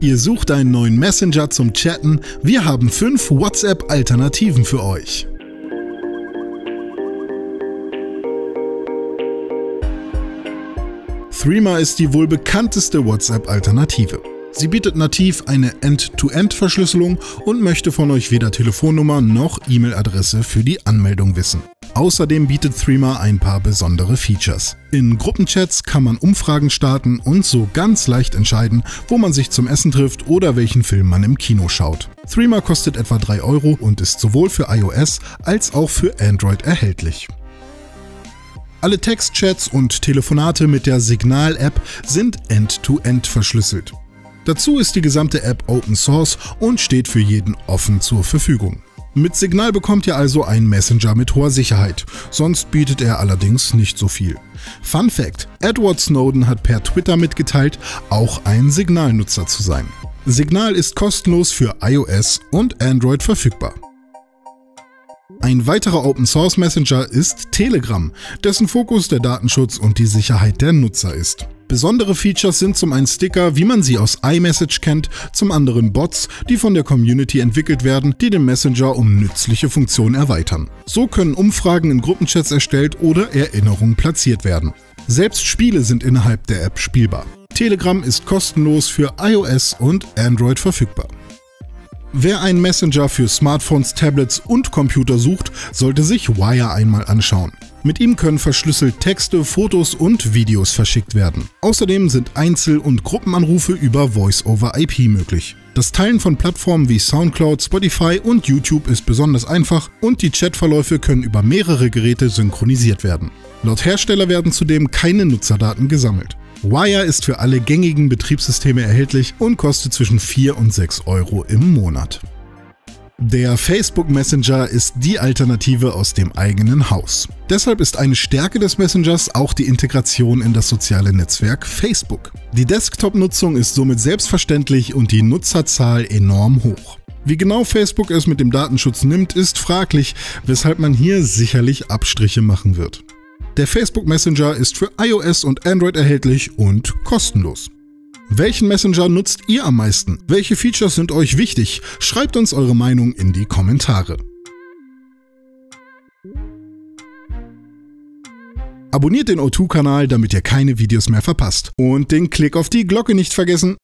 Ihr sucht einen neuen Messenger zum Chatten? Wir haben 5 WhatsApp-Alternativen für euch. Threema ist die wohl bekannteste WhatsApp-Alternative. Sie bietet nativ eine End-to-End-Verschlüsselung und möchte von euch weder Telefonnummer noch E-Mail-Adresse für die Anmeldung wissen. Außerdem bietet Threema ein paar besondere Features. In Gruppenchats kann man Umfragen starten und so ganz leicht entscheiden, wo man sich zum Essen trifft oder welchen Film man im Kino schaut. Threema kostet etwa 3 € und ist sowohl für iOS als auch für Android erhältlich. Alle Textchats und Telefonate mit der Signal-App sind End-to-End verschlüsselt. Dazu ist die gesamte App Open Source und steht für jeden offen zur Verfügung. Mit Signal bekommt ihr also einen Messenger mit hoher Sicherheit, sonst bietet er allerdings nicht so viel. Fun Fact: Edward Snowden hat per Twitter mitgeteilt, auch ein Signal-Nutzer zu sein. Signal ist kostenlos für iOS und Android verfügbar. Ein weiterer Open-Source-Messenger ist Telegram, dessen Fokus der Datenschutz und die Sicherheit der Nutzer ist. Besondere Features sind zum einen Sticker, wie man sie aus iMessage kennt, zum anderen Bots, die von der Community entwickelt werden, die den Messenger um nützliche Funktionen erweitern. So können Umfragen in Gruppenchats erstellt oder Erinnerungen platziert werden. Selbst Spiele sind innerhalb der App spielbar. Telegram ist kostenlos für iOS und Android verfügbar. Wer einen Messenger für Smartphones, Tablets und Computer sucht, sollte sich Wire einmal anschauen. Mit ihm können verschlüsselt Texte, Fotos und Videos verschickt werden. Außerdem sind Einzel- und Gruppenanrufe über Voice-over-IP möglich. Das Teilen von Plattformen wie Soundcloud, Spotify und YouTube ist besonders einfach und die Chatverläufe können über mehrere Geräte synchronisiert werden. Laut Hersteller werden zudem keine Nutzerdaten gesammelt. Wire ist für alle gängigen Betriebssysteme erhältlich und kostet zwischen 4 und 6 € im Monat. Der Facebook Messenger ist die Alternative aus dem eigenen Haus. Deshalb ist eine Stärke des Messengers auch die Integration in das soziale Netzwerk Facebook. Die Desktop-Nutzung ist somit selbstverständlich und die Nutzerzahl enorm hoch. Wie genau Facebook es mit dem Datenschutz nimmt, ist fraglich, weshalb man hier sicherlich Abstriche machen wird. Der Facebook Messenger ist für iOS und Android erhältlich und kostenlos. Welchen Messenger nutzt ihr am meisten? Welche Features sind euch wichtig? Schreibt uns eure Meinung in die Kommentare. Abonniert den O2-Kanal, damit ihr keine Videos mehr verpasst. Und den Klick auf die Glocke nicht vergessen.